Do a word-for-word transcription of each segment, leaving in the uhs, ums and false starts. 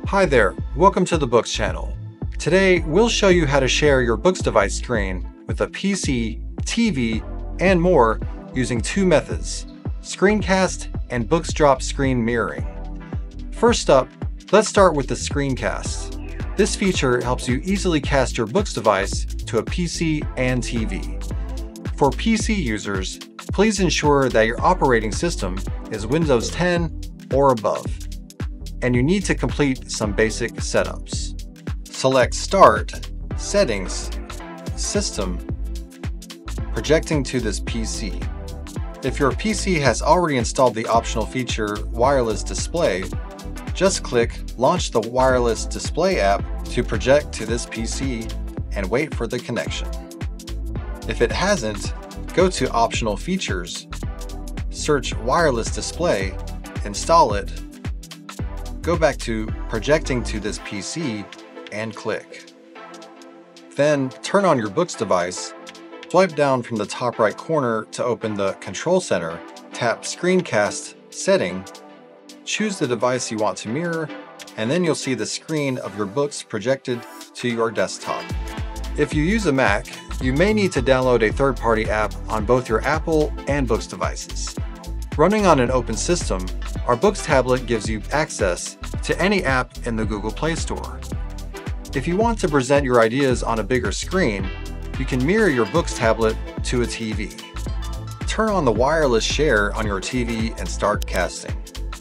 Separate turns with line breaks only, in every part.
Hi there, welcome to the Books channel. Today, we'll show you how to share your Books device screen with a P C, T V, and more using two methods, screencast and BOOXDrop screen mirroring. First up, let's start with the screencast. This feature helps you easily cast your Books device to a P C and T V. For P C users, please ensure that your operating system is Windows ten or above, and you need to complete some basic setups. Select Start, Settings, System, Projecting to this P C. If your P C has already installed the optional feature Wireless Display, just click Launch the Wireless Display app to project to this P C and wait for the connection. If it hasn't, go to Optional Features, search Wireless Display, install it, go back to Projecting to this P C and click. Then turn on your Books device, swipe down from the top right corner to open the Control Center, tap Screencast Setting, choose the device you want to mirror, and then you'll see the screen of your Books projected to your desktop. If you use a Mac, you may need to download a third-party app on both your Apple and Books devices. Running on an open system, our Books tablet gives you access to any app in the Google Play Store. If you want to present your ideas on a bigger screen, you can mirror your Books tablet to a T V. Turn on the wireless share on your T V and start casting.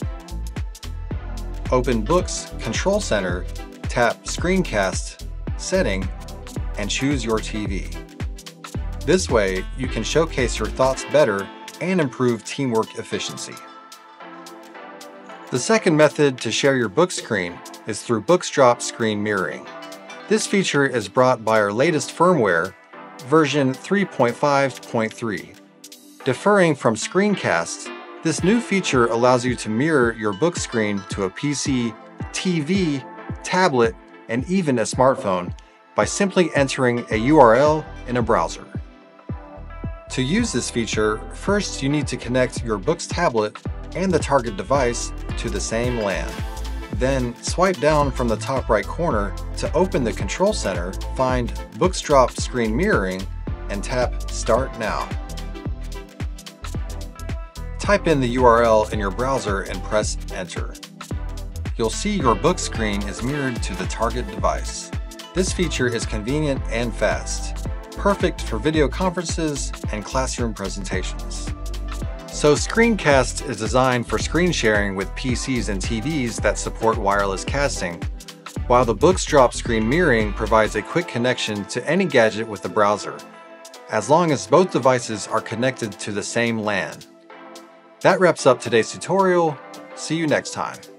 Open Books Control Center, tap Screencast, Setting, and choose your T V. This way, you can showcase your thoughts better and improve teamwork efficiency. The second method to share your Books screen is through BOOXDrop screen mirroring. This feature is brought by our latest firmware, version three point five point three. Differing from screencasts, this new feature allows you to mirror your Books screen to a P C, T V, tablet, and even a smartphone by simply entering a U R L in a browser. To use this feature, first you need to connect your Books tablet and the target device to the same LAN. Then swipe down from the top right corner to open the Control Center, find BOOXDrop screen mirroring, and tap Start Now. Type in the U R L in your browser and press Enter. You'll see your Books screen is mirrored to the target device. This feature is convenient and fast, perfect for video conferences and classroom presentations. So Screencast is designed for screen sharing with P Cs and T Vs that support wireless casting, while the BOOXDrop screen mirroring provides a quick connection to any gadget with the browser, as long as both devices are connected to the same LAN. That wraps up today's tutorial. See you next time.